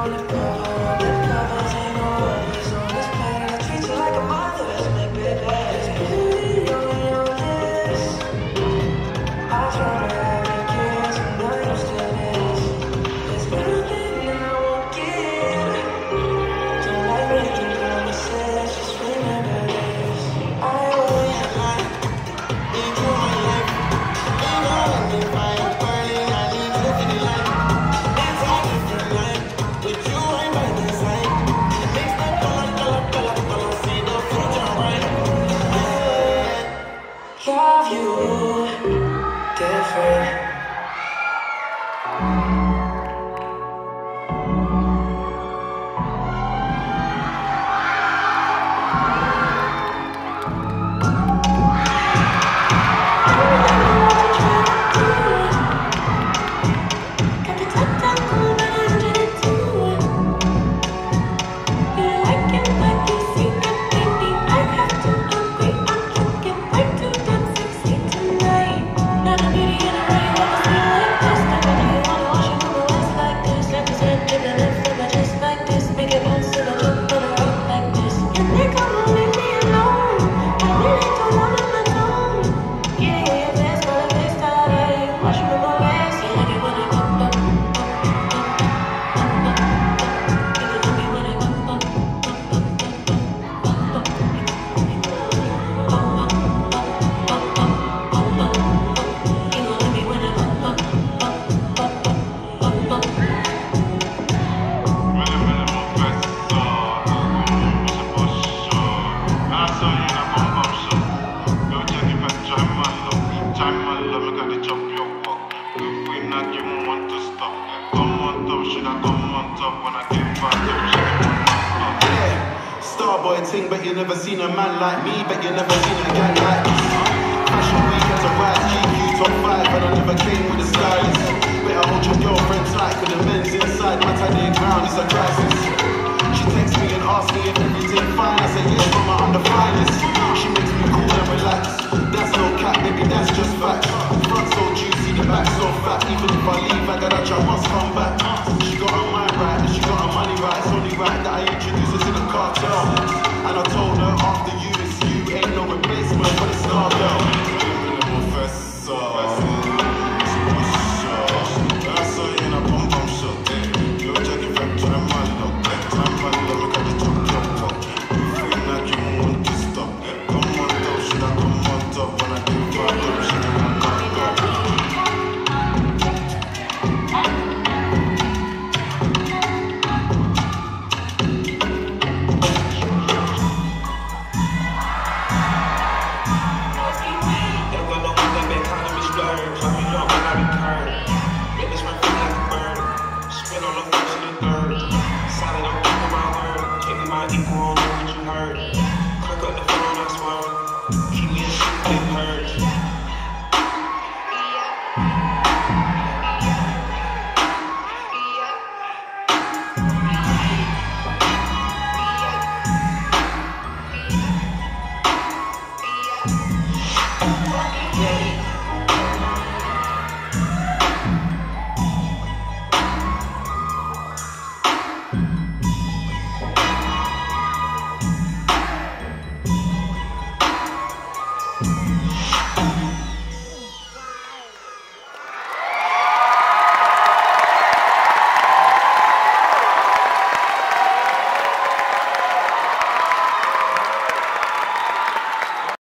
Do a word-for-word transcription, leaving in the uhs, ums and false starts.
Love you different. Starboy ting, but you never seen a man like me, but you never seen a gang like this. Fashion week as a rise, G Q top five, but I never came with a stylist. Better hold your girlfriend tight, cause the men's inside my tiny ground is a crisis. She texts me and asks me if everything fine.